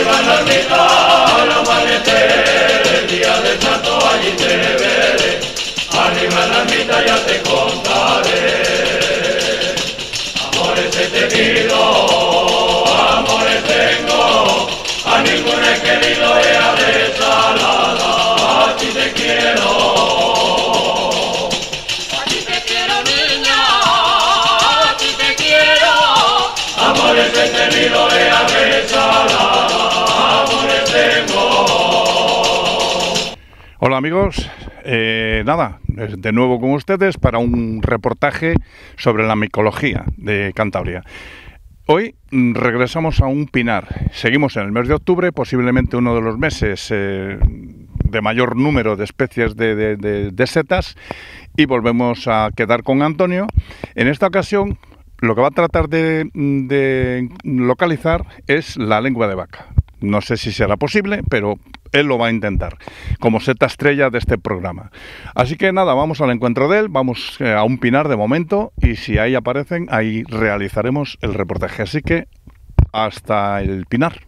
arriba en la ermita, al amanecer, el día del santo allí te veré. Arriba en la ermita ya te contaré. Amores he tenido, amores tengo, a ninguno he querido ella desalada, a ti te quiero. A ti te quiero, niña, a ti te quiero. Amores he tenido ella desalada, amores tengo. Hola amigos, nada, de nuevo con ustedes para un reportaje sobre la micología de Cantabria. Hoy regresamos a un pinar, seguimos en el mes de octubre, posiblemente uno de los meses de mayor número de especies de setas, y volvemos a quedar con Antonio. En esta ocasión lo que va a tratar de localizar es la lengua de vaca. No sé si será posible, pero él lo va a intentar, como seta estrella de este programa. Así que nada, vamos al encuentro de él, vamos a un pinar de momento, y si ahí aparecen, ahí realizaremos el reportaje. Así que, hasta el pinar.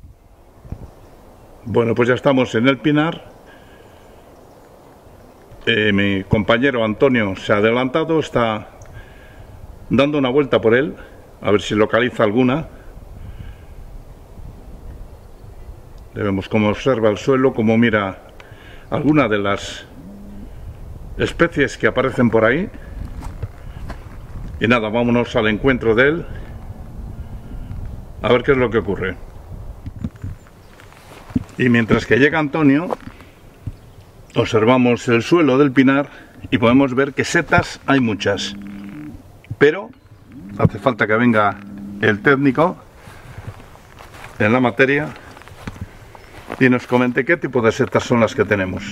Bueno, pues ya estamos en el pinar. Mi compañero Antonio se ha adelantado, está dando una vuelta por él, a ver si localiza alguna. Vemos cómo observa el suelo, cómo mira alguna de las especies que aparecen por ahí. Y nada, vámonos al encuentro de él, a ver qué es lo que ocurre. Y mientras que llega Antonio, observamos el suelo del pinar y podemos ver que setas hay muchas. Pero hace falta que venga el técnico en la materia y nos comente qué tipo de setas son las que tenemos.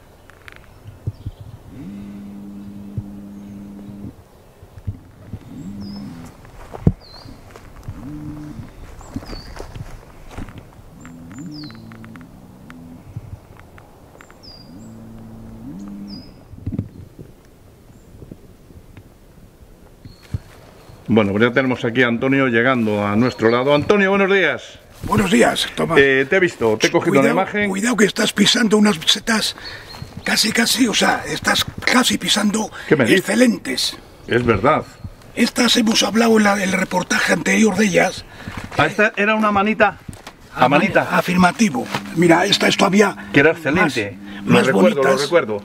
Bueno, pues ya tenemos aquí a Antonio llegando a nuestro lado. Antonio, buenos días. Buenos días, Tomás. Te he visto, te he cogido la imagen. Cuidado que estás pisando unas setas casi, o sea, estás casi pisando excelentes. Es verdad. Estas hemos hablado en el reportaje anterior de ellas. Esta era una manita. La manita. Afirmativo. Mira, esta es todavía... Que era excelente. Más lo bonitas. recuerdo.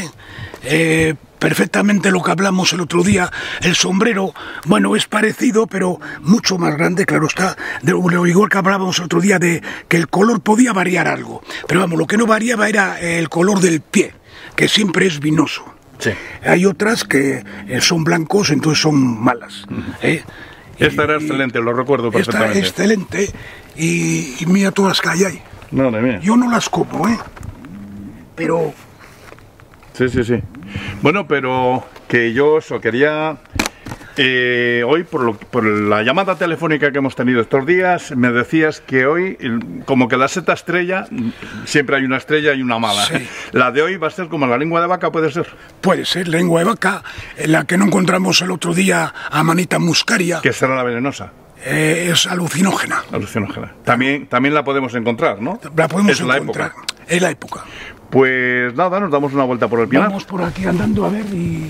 Perfectamente lo que hablamos el otro día. El sombrero, bueno, es parecido, pero mucho más grande, claro está. De lo igual que hablábamos el otro día de que el color podía variar algo. Pero vamos, lo que no variaba era el color del pie, que siempre es vinoso. Sí. Hay otras que son blancos, entonces son malas. Esta era excelente, lo recuerdo perfectamente. Esta excelente, y mira todas las que hay ahí. Madre mía. Yo no las como, pero... Sí. Bueno, pero que yo eso quería... hoy, por la llamada telefónica que hemos tenido estos días, me decías que hoy, como que la seta estrella, siempre hay una estrella y una mala. Sí. La de hoy va a ser como la lengua de vaca, ¿puede ser? Puede ser, lengua de vaca, la que no encontramos el otro día, Amanita muscaria. Que será la venenosa. Es alucinógena. Alucinógena. También la podemos encontrar, ¿no? La podemos encontrar. La época. Es la época. Pues nada, nos damos una vuelta por el pinar. Vamos por aquí andando a ver y...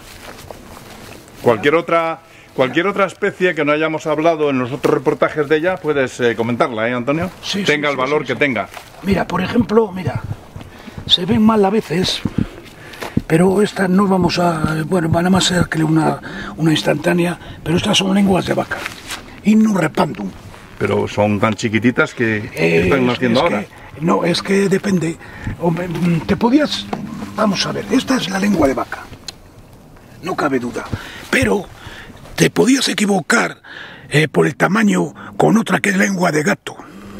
Cualquier otra especie que no hayamos hablado en los otros reportajes de ella, puedes comentarla, Antonio? Sí, tenga el valor que tenga. Mira, por ejemplo, se ven mal a veces, pero estas no vamos a... Bueno, van a más ser que una instantánea, pero estas son lenguas de vaca. Innum repandum. Pero son tan chiquititas que están naciendo ahora. No, es que depende. Hombre, te podías... Vamos a ver, esta es la lengua de vaca. No cabe duda. Pero te podías equivocar por el tamaño con otra que es lengua de gato.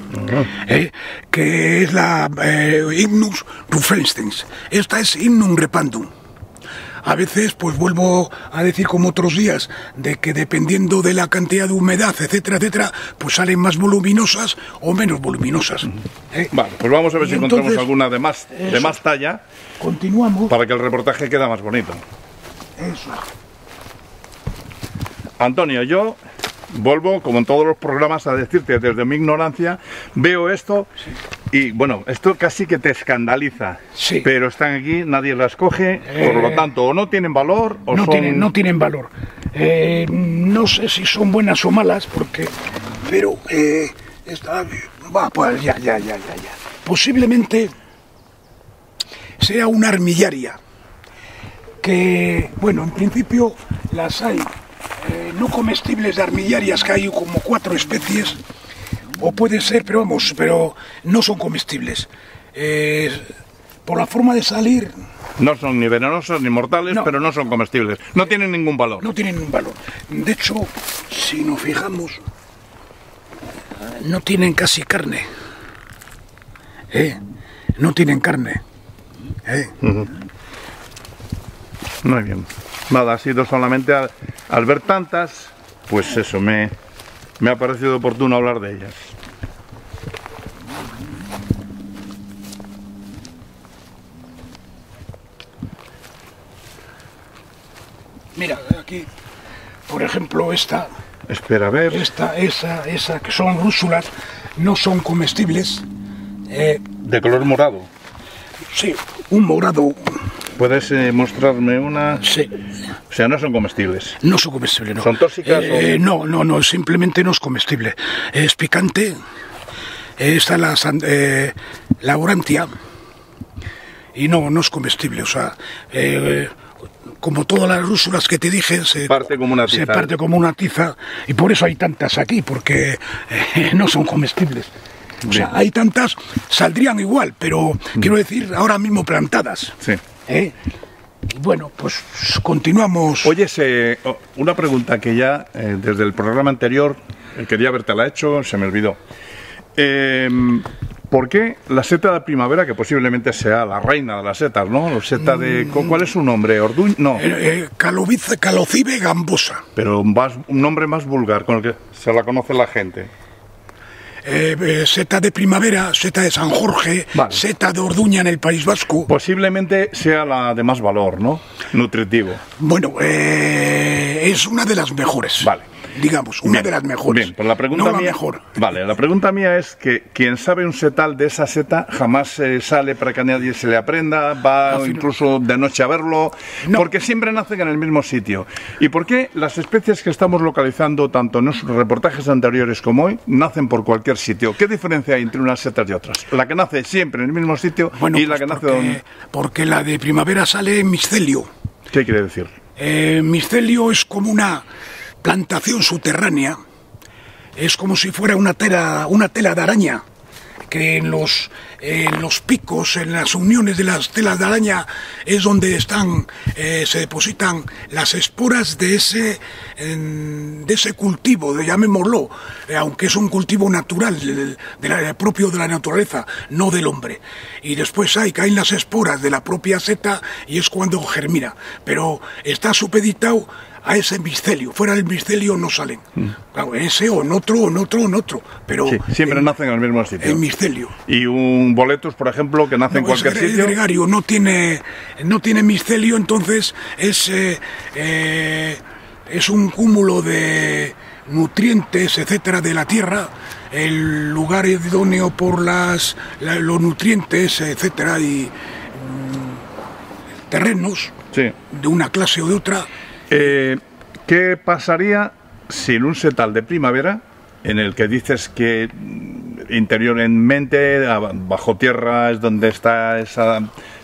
Que es la Ignus rufenstens. Esta es Innum repandum. A veces, pues vuelvo a decir como otros días, de que dependiendo de la cantidad de humedad, etcétera, etcétera, pues salen más voluminosas o menos voluminosas. Vale, pues vamos a ver si encontramos alguna de más talla. Continuamos. Para que el reportaje quede más bonito. Eso. Antonio, yo vuelvo, como en todos los programas, a decirte desde mi ignorancia, veo esto y, bueno, esto casi que te escandaliza. Sí. Pero están aquí, nadie las coge, por lo tanto, o no tienen valor, o no son... no tienen valor. No sé si son buenas o malas, porque... Pero, pues ya. Posiblemente sea una armillaria, que, bueno, en principio las hay no comestibles de armillarias, que hay como 4 especies, o puede ser, pero vamos, pero no son comestibles. Por la forma de salir... No son ni venenosos ni mortales, No. pero no son comestibles. No tienen ningún valor. No tienen ningún valor. De hecho, si nos fijamos, no tienen casi carne. No tienen carne. Muy bien. Nada, ha sido solamente al ver tantas, pues eso, me ha parecido oportuno hablar de ellas. Mira, aquí, por ejemplo, esta, Espera, a ver. esa, que son rúsulas, no son comestibles. De color morado. Sí, un morado, ¿Puedes mostrarme una? sí, O sea, no son comestibles. no son comestibles, no. ¿Son tóxicas o...? No, simplemente no es comestible. Es picante. Esta es la Orantia. Y no es comestible, o sea... como todas las rúsulas que te dije, se Parte como una tiza. Se parte como una tiza, y por eso hay tantas aquí, porque no son comestibles. O sea, hay tantas, saldrían igual, pero quiero decir, ahora mismo plantadas. Sí. Y bueno, pues continuamos. Oye, una pregunta que ya desde el programa anterior quería habértela hecho, se me olvidó. ¿Por qué la seta de primavera, que posiblemente sea la reina de las setas, ¿no? La seta de... ¿Cuál es su nombre? ¿Orduña? No. Calocibe gambosa. Pero un nombre más vulgar, con el que se la conoce la gente. Seta de primavera, seta de San Jorge, Vale. seta de Orduña en el País Vasco. Posiblemente sea la de más valor, ¿no? Nutritivo. Bueno, es una de las mejores. Vale. Digamos, una de las mejores. Bien, pues la pregunta no la mía, mejor. Vale, la pregunta mía es que quien sabe un setal de esa seta jamás sale para que nadie se le aprenda, va incluso de noche a verlo, No. porque siempre nacen en el mismo sitio. ¿Y por qué las especies que estamos localizando, tanto en los reportajes anteriores como hoy, nacen por cualquier sitio? ¿Qué diferencia hay entre unas setas y otras? La que nace siempre en el mismo sitio Bueno, y la pues que nace donde... porque la de primavera sale en miscelio. ¿Qué quiere decir? Miscelio es como una plantación subterránea, es como si fuera una tela de araña, que en los picos, en las uniones de las telas de araña, es donde se depositan las esporas de ese cultivo, llamémoslo, aunque es un cultivo natural, propio de la naturaleza, no del hombre. Y después caen las esporas de la propia seta y es cuando germina. Pero está supeditado a ese miscelio. Fuera del miscelio no salen. Claro, ese o en otro. Pero Sí, siempre nacen en el mismo sitio. En miscelio. Y un boletus, por ejemplo, que nace en cualquier Es sitio... gregario, no tiene miscelio, entonces es un cúmulo de nutrientes, etcétera, de la tierra, el lugar idóneo por los nutrientes, etcétera, y terrenos Sí. de una clase o de otra. ¿Qué pasaría si en un setal de primavera, en el que dices que interiormente, bajo tierra, es donde está esa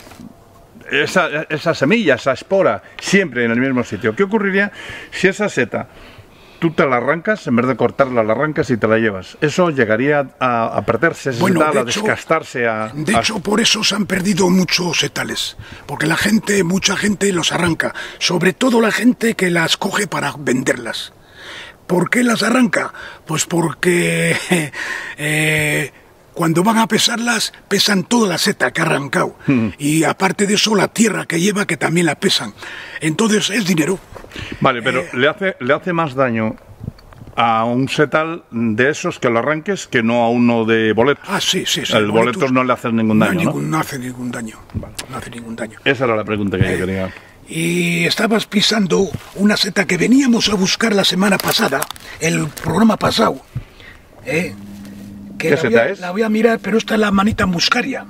semilla, esa espora, siempre en el mismo sitio? ¿Qué ocurriría si esa seta tú te la arrancas, en vez de cortarla, la arrancas y te la llevas? Eso llegaría a perderse, ese setal, a descastarse. De hecho, por eso se han perdido muchos setales, porque mucha gente los arranca, sobre todo la gente que las coge para venderlas. ¿Por qué las arranca? Pues porque cuando van a pesarlas, pesan toda la seta que ha arrancado. Y aparte de eso, la tierra que lleva, que también la pesan. Entonces, es dinero. Vale, pero le hace más daño a un setal de esos que lo arranques que no a uno de boletus. Sí. El boletus no le hace ningún daño, ¿no? No hace ningún daño. Vale. No hace ningún daño. Esa era la pregunta que yo quería. y estabas pisando una seta que veníamos a buscar la semana pasada, el programa pasado. Que ¿Qué seta es? La voy a mirar, pero esta es la manita muscaria.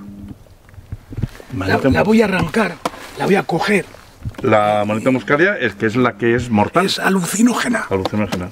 La voy a arrancar, la voy a coger. La manita muscaria es la que es mortal. Es alucinógena. Alucinógena.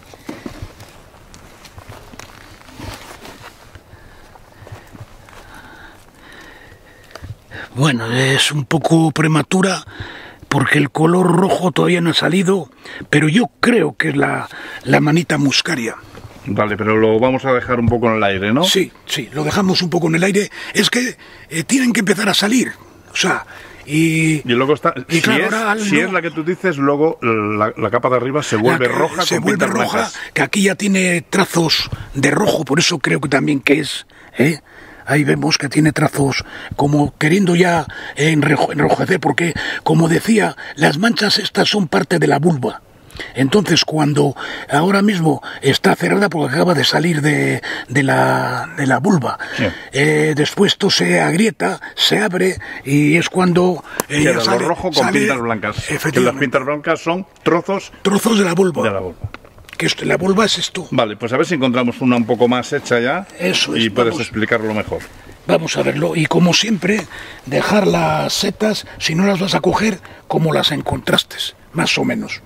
Bueno, es un poco prematura porque el color rojo todavía no ha salido, pero yo creo que es la manita muscaria. Vale, pero lo vamos a dejar un poco en el aire, ¿no? Sí, lo dejamos un poco en el aire. Es que tienen que empezar a salir. O sea, y luego está. Y claro, si es la que tú dices, luego la capa de arriba se vuelve roja. Se con vuelve pintas roja, blancas. que aquí ya tiene trazos de rojo, por eso creo que también que es. Ahí vemos que tiene trazos como queriendo ya enrojecer, porque, como decía, las manchas estas son parte de la vulva. Entonces, cuando ahora mismo está cerrada porque acaba de salir de la vulva, sí. Después esto se agrieta, se abre y es cuando queda lo rojo con pintas blancas. Que las pintas blancas son trozos de la vulva. De la vulva. Que la vulva es esto. Vale, pues a ver si encontramos una un poco más hecha ya. Eso es. Y puedes explicarlo mejor. Vamos a verlo. Y como siempre, dejar las setas, si no las vas a coger, como las encontraste, más o menos.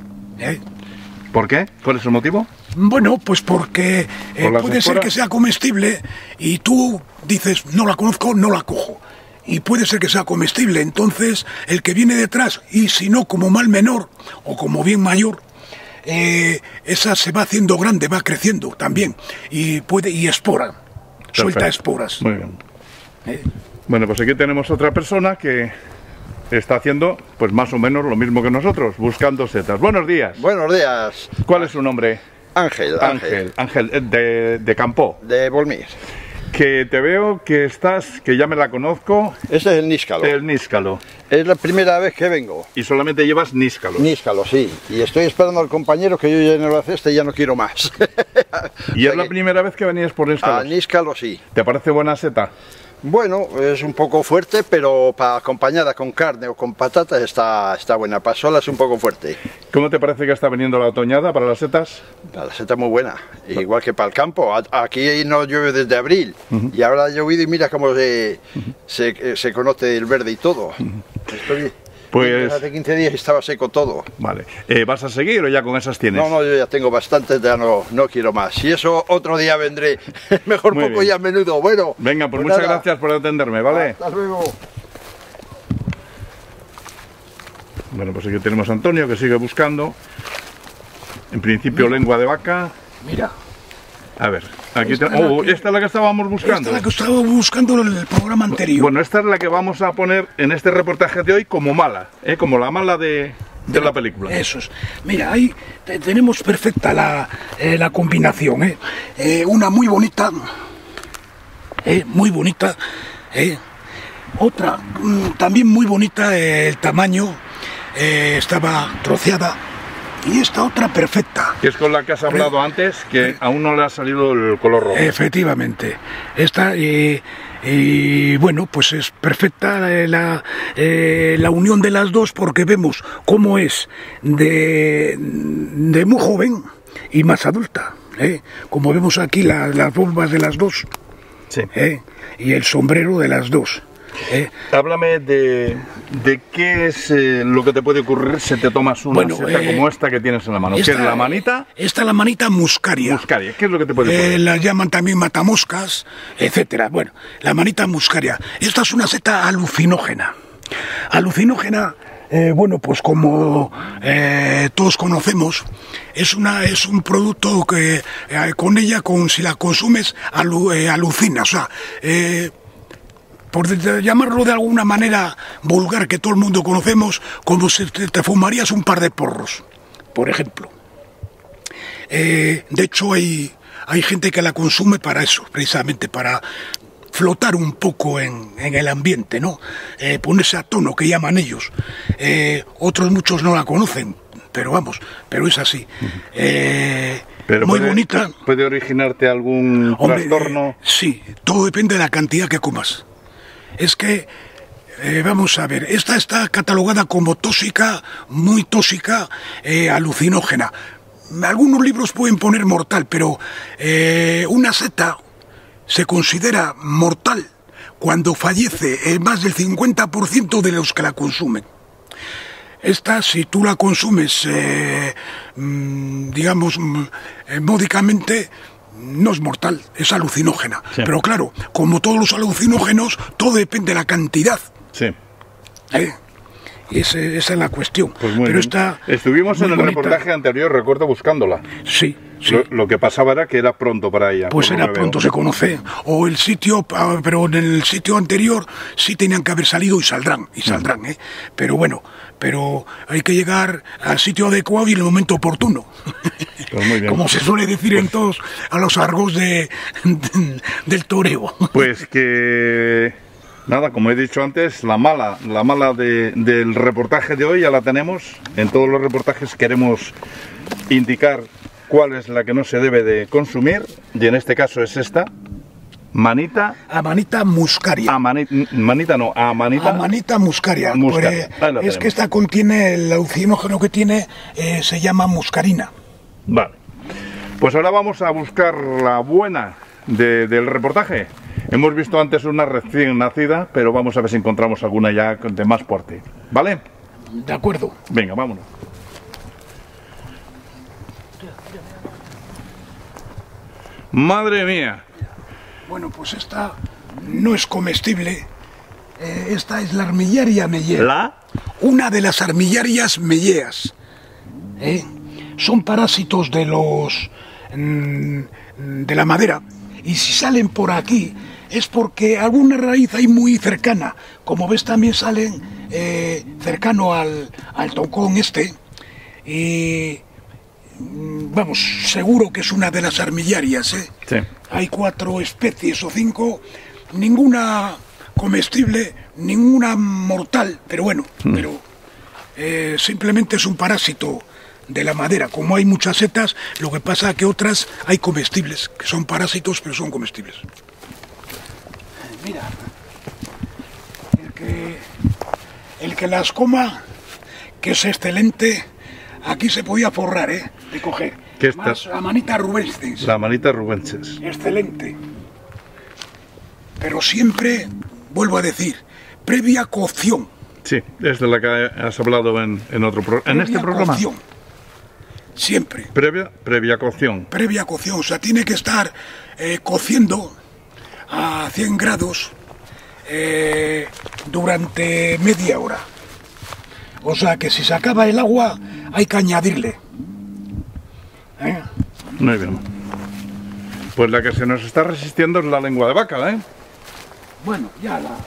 ¿Por qué? ¿Cuál es el motivo? Bueno, pues porque puede ser que sea comestible y tú dices, no la conozco, no la cojo. Y puede ser que sea comestible. Entonces, el que viene detrás, y si no como mal menor o como bien mayor, esa se va haciendo grande, va creciendo también y espora. Perfecto. Suelta esporas. Muy bien. Bueno, pues aquí tenemos otra persona que está haciendo pues más o menos lo mismo que nosotros, buscando setas. Buenos días. Buenos días. ¿Cuál es su nombre? Ángel. Ángel, de Campó. De Bolmir. Que te veo que que ya me la conozco. Ese es el níscalo. El níscalo. Es la primera vez que vengo. Y solamente llevas níscalos. Níscalo, sí. Y estoy esperando al compañero que yo ya no lo hace y ya no quiero más. ¿Y es la primera vez que venías por níscalos? A níscalo, sí. ¿Te parece buena seta? Bueno, es un poco fuerte, pero acompañada con carne o con patatas está buena. Para sola es un poco fuerte. ¿Cómo te parece que está viniendo la otoñada para las setas? La seta muy buena, igual que para el campo. Aquí no llueve desde abril y ahora ha llovido y mira cómo se conoce el verde y todo. Estoy... Pues hace 15 días estaba seco todo. Vale. ¿Vas a seguir o ya con esas tienes? No, yo ya tengo bastantes, ya no quiero más. Si eso otro día vendré. Mejor muy poco bien. Y a menudo. Bueno. Venga, pues muchas gracias por atenderme, ¿vale? Hasta luego. Bueno, pues aquí tenemos a Antonio que sigue buscando. En principio lengua de vaca. Mira. A ver, aquí esta es la que estábamos buscando. Esta es la que estábamos buscando en el programa anterior. Bueno, esta es la que vamos a poner en este reportaje de hoy como mala, como la mala de la película. Eso es. Mira, ahí tenemos perfecta la combinación, una muy bonita, muy bonita, otra también muy bonita, el tamaño, estaba troceada. Y esta otra perfecta. Que es con la que has hablado antes, que aún no le ha salido el color rojo. Efectivamente. Esta, y bueno, pues es perfecta la unión de las dos porque vemos cómo es de muy joven y más adulta. Como vemos aquí las bombas de las dos. Sí. Y el sombrero de las dos. Háblame de qué es lo que te puede ocurrir si te tomas una seta como esta que tienes en la mano. ¿Qué es la manita? Esta es la manita muscaria. Muscaria, ¿qué es lo que te puede ocurrir? La llaman también matamoscas, etcétera. Bueno, la manita muscaria. Esta es una seta alucinógena. Alucinógena, bueno, pues como todos conocemos, es un producto que con ella, si la consumes, alucina. O sea, por llamarlo de alguna manera vulgar que todo el mundo conocemos, como si te fumarías un par de porros, por ejemplo. De hecho, hay gente que la consume para eso, precisamente para flotar un poco en el ambiente, ¿no? Ponerse a tono, que llaman ellos. Otros muchos no la conocen, pero es así. Pero muy bonita. ¿Puede originarte algún trastorno? Sí, todo depende de la cantidad que comas. Es que Vamos a ver, esta está catalogada como tóxica, muy tóxica, alucinógena. Algunos libros pueden poner mortal, pero una seta se considera mortal cuando fallece más del 50% de los que la consumen. Esta, si tú la consumes, digamos, módicamente, no es mortal, es alucinógena. Sí. Pero claro, como todos los alucinógenos, todo depende de la cantidad. Sí. Esa es la cuestión. Pues pero estuvimos en el reportaje anterior, recuerdo, buscándola. Sí. Sí. Lo que pasaba era que era pronto para ella. Pues era pronto, se conoce. O el sitio, pero en el sitio anterior sí tenían que haber salido y saldrán, Pero bueno, hay que llegar al sitio adecuado y en el momento oportuno. Pues muy bien. Como se suele decir en todos a los argos del toreo. Pues que... Nada, como he dicho antes, la mala del reportaje de hoy ya la tenemos. En todos los reportajes queremos indicar cuál es la que no se debe de consumir, y en este caso es esta, Amanita muscaria. Amanita muscaria. Pues, es que esta contiene, el alucinógeno que tiene se llama muscarina. Vale, pues ahora vamos a buscar la buena del reportaje. Hemos visto antes una recién nacida, pero vamos a ver si encontramos alguna ya de más porte. ¿Vale? De acuerdo. Venga, vámonos. ¡Madre mía! Bueno, pues esta no es comestible. Esta es la armillaria mellea. ¿La? Una de las armillarias melleas. Son parásitos de la madera. Y si salen por aquí es porque alguna raíz hay muy cercana. Como ves, también salen cercano al tocón y vamos, seguro que es una de las armillarias. Sí. Hay 4 especies o 5, ninguna comestible, ninguna mortal, pero bueno, simplemente es un parásito de la madera. Como hay muchas setas, lo que pasa es que otras hay comestibles, que son parásitos pero son comestibles. Mira, el que las coma, que es excelente, aquí se podía forrar, de coger. ¿Qué es más la Amanita rubensis? La Amanita rubensis. Excelente. Pero siempre, vuelvo a decir, previa cocción. Sí, es de la que has hablado en otro programa. ¿En este programa? Cocción. Siempre. Previa cocción. Previa cocción, o sea, tiene que estar cociendo a 100 grados durante media hora. O sea, que si se acaba el agua, hay que añadirle. Muy bien. Pues la que se nos está resistiendo es la lengua de vaca, ¿eh? Bueno, ya la...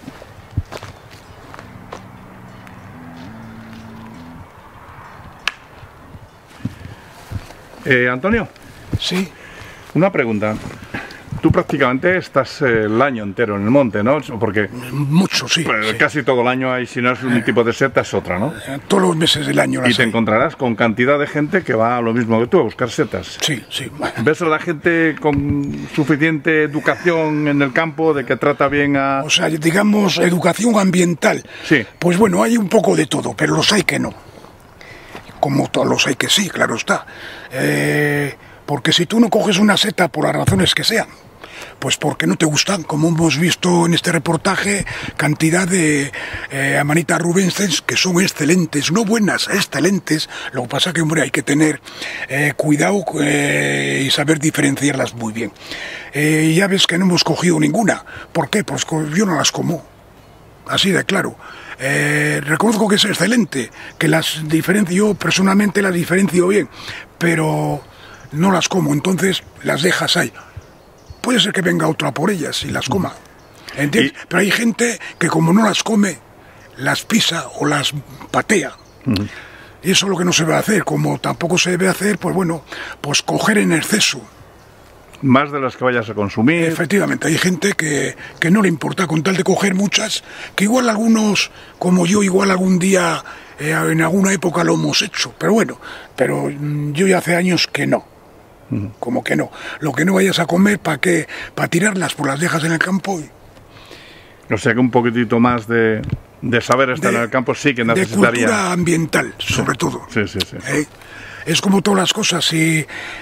Antonio. Sí. Una pregunta. Tú prácticamente estás el año entero en el monte, ¿no? Porque mucho, sí, pues, sí. Casi todo el año hay, si no es un tipo de seta, es otra, ¿no? Todos los meses del año. Y te encontrarás con cantidad de gente que va a lo mismo que tú, a buscar setas. Sí, sí. ¿Ves a la gente con suficiente educación en el campo, de que trata bien a...? O sea, digamos, educación ambiental. Sí. Pues bueno, hay un poco de todo, pero los hay que no. Como todos los hay que sí, claro está. Porque si tú no coges una seta por las razones que sean, pues porque no te gustan, como hemos visto en este reportaje, cantidad de Amanita rubensis que son excelentes, no buenas, excelentes. Lo que pasa que, hombre, hay que tener cuidado y saber diferenciarlas muy bien. Ya ves que no hemos cogido ninguna. ¿Por qué? Pues yo no las como, así de claro. Reconozco que es excelente, que las diferencio, yo personalmente las diferencio bien, pero no las como, entonces las dejas ahí. Puede ser que venga otra por ellas y las coma, ¿entiendes? Pero hay gente que como no las come, las pisa o las patea. Y eso es lo que no se debe hacer. Como tampoco se debe hacer, pues bueno, pues coger en exceso. Más de las que vayas a consumir. Efectivamente, hay gente que no le importa, con tal de coger muchas, que igual algunos, como yo, igual algún día, en alguna época lo hemos hecho. Pero bueno, pero yo ya hace años que no. Como que no. Lo que no vayas a comer, ¿para qué? Para tirarlas, pues las dejas en el campo O sea que un poquitito más de saber estar en el campo sí que necesitaría. De cultura ambiental, sobre todo. Sí. Es como todas las cosas. Si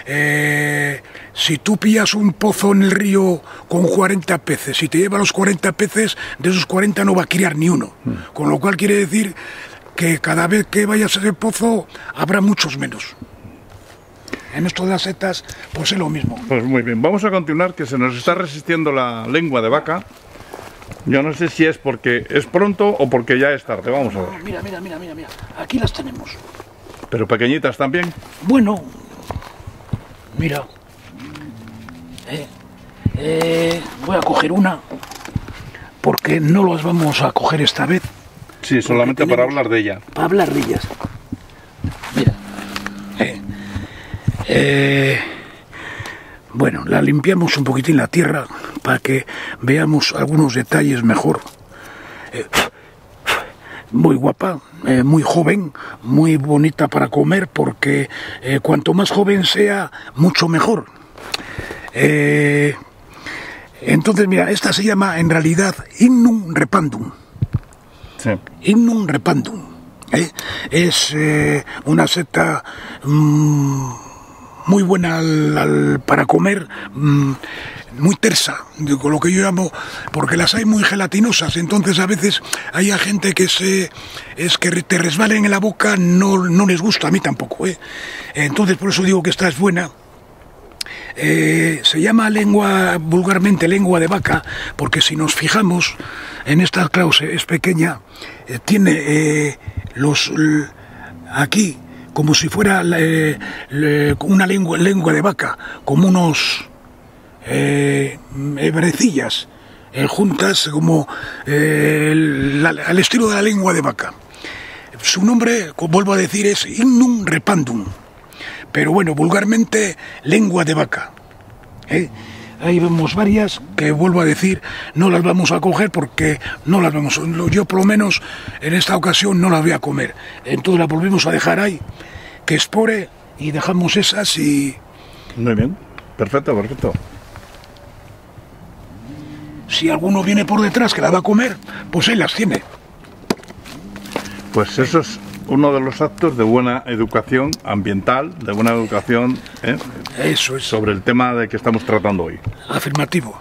tú pillas un pozo en el río con 40 peces, si te lleva los 40 peces, de esos 40 no va a criar ni uno. Con lo cual quiere decir que cada vez que vayas a ese pozo habrá muchos menos. En esto de las setas, pues es lo mismo. Pues muy bien, vamos a continuar, que se nos está resistiendo la lengua de vaca. Yo no sé si es porque es pronto o porque ya es tarde, vamos a ver. Mira, aquí las tenemos. ¿Pero pequeñitas también? Bueno, mira. Voy a coger una, porque no las vamos a coger esta vez. Sí, solamente para hablar de ella. Para hablar de ellas. Mira. Bueno, la limpiamos un poquitín la tierra para que veamos algunos detalles mejor. Muy guapa, muy joven, muy bonita para comer, porque cuanto más joven sea, mucho mejor. Entonces, mira, esta se llama en realidad Hypnum repandum. Sí. Hypnum repandum. Es una seta muy buena para comer, muy tersa, con lo que yo llamo, porque las hay muy gelatinosas, entonces a veces hay gente que que te resbalen en la boca, no les gusta, a mí tampoco, entonces por eso digo que esta es buena. Se llama vulgarmente lengua de vaca, porque si nos fijamos en esta, claro, es pequeña, tiene aquí como si fuera una lengua de vaca, como unos hebrecillas juntas, como al estilo de la lengua de vaca. Su nombre, vuelvo a decir, es Hypnum repandum, pero bueno, vulgarmente lengua de vaca. Ahí vemos varias que, vuelvo a decir, no las vamos a coger porque no las vamos. Yo por lo menos en esta ocasión no las voy a comer. Entonces las volvemos a dejar ahí, que espore, y dejamos esas y... Muy bien, perfecto. Si alguno viene por detrás que la va a comer, pues él las tiene. Pues eso es uno de los actos de buena educación ambiental, de buena educación Eso es. sobre el tema de que estamos tratando hoy. Afirmativo.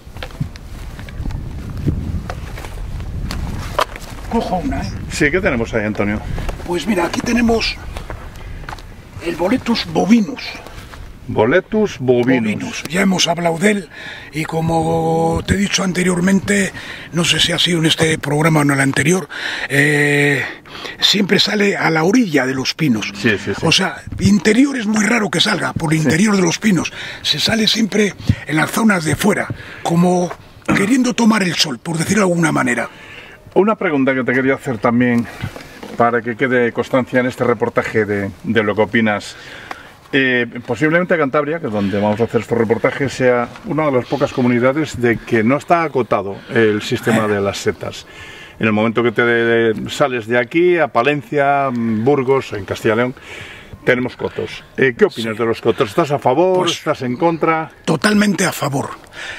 Cojo una, Sí, ¿qué tenemos ahí, Antonio? Pues mira, aquí tenemos el Boletus bovinus. Boletus bovinus. Ya hemos hablado de él, y como te he dicho anteriormente, no sé si ha sido en este programa o en el anterior, siempre sale a la orilla de los pinos. Sí. O sea, interior es muy raro que salga por el interior de los pinos. Se sale siempre en las zonas de fuera, como queriendo tomar el sol, por decirlo de alguna manera. Una pregunta que te quería hacer también, para que quede constancia en este reportaje de lo que opinas. Posiblemente Cantabria, que es donde vamos a hacer estos reportajes, sea una de las pocas comunidades de que no está acotado el sistema de las setas. En el momento que te sales de aquí a Palencia, Burgos, en Castilla y León, tenemos cotos. ¿Qué opinas de los cotos? ¿Estás a favor? Pues, ¿estás en contra? Totalmente a favor.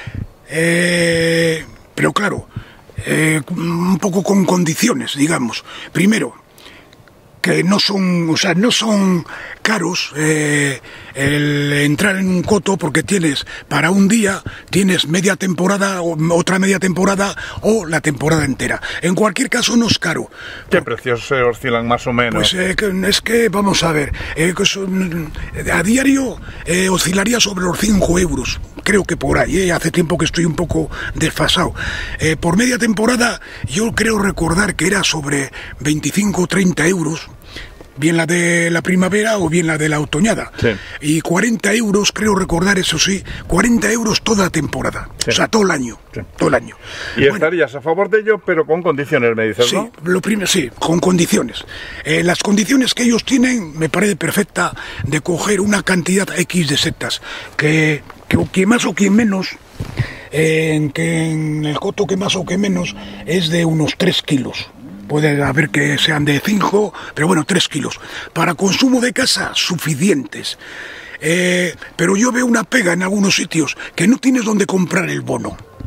Pero claro, un poco con condiciones, digamos. Primero, que no son caros el entrar en un coto, porque tienes para un día, tienes media temporada, otra media temporada o la temporada entera. En cualquier caso no es caro. ¿Qué precios se oscilan más o menos? Pues es que, vamos a ver, a diario oscilaría sobre los 5 euros, creo que por ahí, hace tiempo que estoy un poco desfasado. Por media temporada yo creo recordar que era sobre 25 o 30 euros, bien la de la primavera o bien la de la otoñada. Sí. Y 40 euros, creo recordar, eso sí, 40 euros toda la temporada, sí. O sea, todo el año. Sí. Todo el año. Y bueno, estarías a favor de ello, pero con condiciones, me dices, ¿no? Sí, con condiciones. Las condiciones que ellos tienen me parece perfecta, de coger una cantidad X de setas, que quien más o quien menos, que en el coto que más o que menos es de unos 3 kilos. Puede haber que sean de 5, pero bueno, 3 kilos. Para consumo de casa, suficientes. Pero yo veo una pega en algunos sitios, que no tienes donde comprar el bono.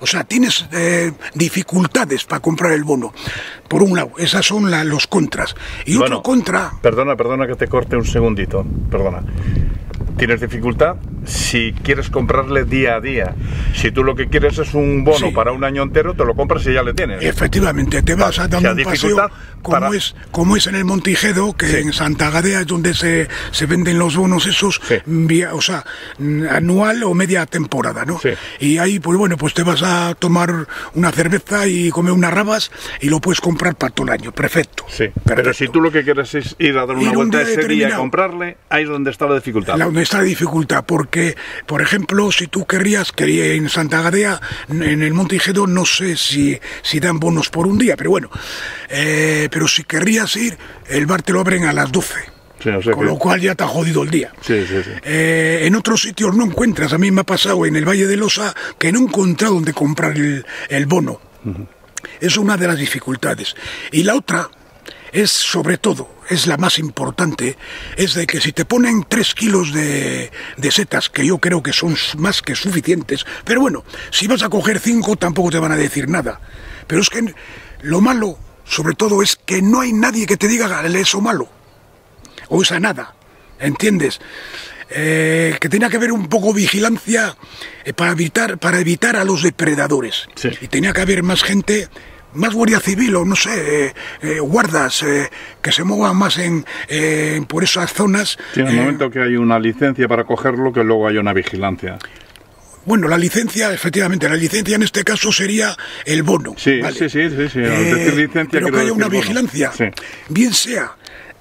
O sea, tienes dificultades para comprar el bono. Por un lado, esas son los contras. Y bueno, otro contra... Perdona que te corte un segundito, perdona. Tienes dificultad si quieres comprarle día a día. Si tú lo que quieres es un bono para un año entero, te lo compras y ya le tienes. Efectivamente, te vas a dar un paseo como es en el Montijedo, que en Santa Gadea es donde se venden los bonos esos, o sea, anual o media temporada, ¿no? Y ahí, pues bueno, pues te vas a tomar una cerveza y comer unas rabas y lo puedes comprar para todo el año, perfecto. Pero si tú lo que quieres es ir a dar una vuelta ese día y comprarle, ahí es donde está la dificultad. Donde está la dificultad, porque, por ejemplo, si tú querías en Santa Gadea, en el Montijedo, no sé si dan bonos por un día, pero bueno, pero si querrías ir, el bar te lo abren a las 12. Con lo cual ya te ha jodido el día. En otros sitios no encuentras. A mí me ha pasado en el Valle de Losa que no he encontrado donde comprar el bono. Es una de las dificultades. Y la otra es, sobre todo, es la más importante, es de que si te ponen 3 kilos de setas, que yo creo que son más que suficientes, pero bueno, si vas a coger 5 tampoco te van a decir nada. Pero es que lo malo, sobre todo, es que no hay nadie que te diga eso malo, o esa nada, ¿entiendes? Que tenía que haber un poco vigilancia para evitar a los depredadores. Y tenía que haber más gente, más guardia civil o no sé, guardas que se muevan más por esas zonas. En el momento que hay una licencia para cogerlo, que luego hay una vigilancia. Bueno, la licencia, efectivamente, la licencia en este caso sería el bono. ¿vale? Sí. Decir licencia, pero que haya una vigilancia, bien sea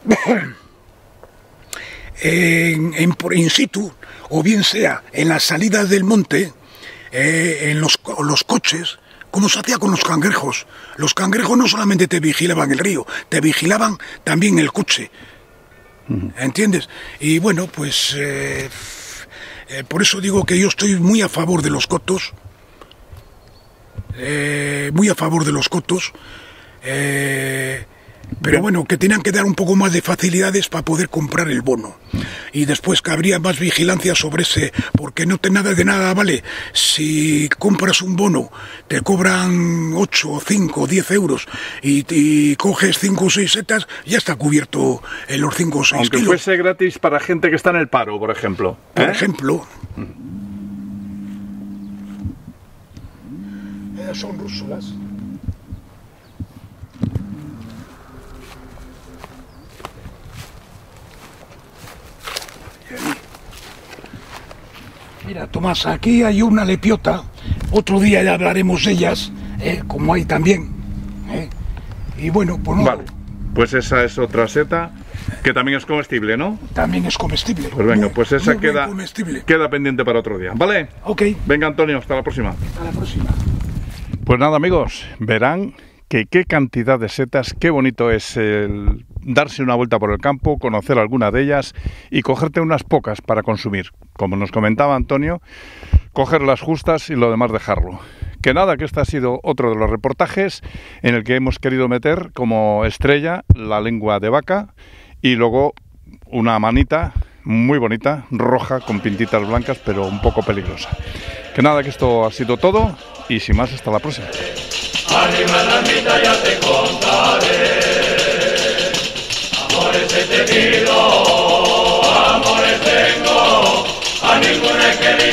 in situ o bien sea en las salidas del monte, en los coches, como se hacía con los cangrejos. Los cangrejos no solamente te vigilaban el río, te vigilaban también el coche. ¿Entiendes? Y bueno, pues por eso digo que yo estoy muy a favor de los cotos. Muy a favor de los cotos. Pero bueno, que tenían que dar un poco más de facilidades para poder comprar el bono. Y después que habría más vigilancia sobre ese, porque no te nada de nada, ¿vale? Si compras un bono, te cobran 8, 5, 10 euros y coges 5 o 6 setas, ya está cubierto en los 5 o 6 Aunque kilos. fuese gratis para gente que está en el paro, por ejemplo. Por ejemplo. Son rúsulas. Mira, Tomás, aquí hay una lepiota, otro día ya hablaremos de ellas, como hay también. Y bueno, pues no. Vale, pues esa es otra seta que también es comestible, ¿no? También es comestible. Pues venga, pues esa queda pendiente para otro día, ¿vale? Ok. Venga, Antonio, hasta la próxima. Hasta la próxima. Pues nada, amigos, verán que qué cantidad de setas, qué bonito es el darse una vuelta por el campo, conocer alguna de ellas y cogerte unas pocas para consumir. Como nos comentaba Antonio, coger las justas y lo demás dejarlo. Que nada, que este ha sido otro de los reportajes en el que hemos querido meter como estrella la lengua de vaca y luego una manita muy bonita, roja, con pintitas blancas, pero un poco peligrosa. Que nada, que esto ha sido todo y sin más, hasta la próxima. Arriba en la mitad ya te contaré, amores he tenido, amores tengo, a ninguna he querido.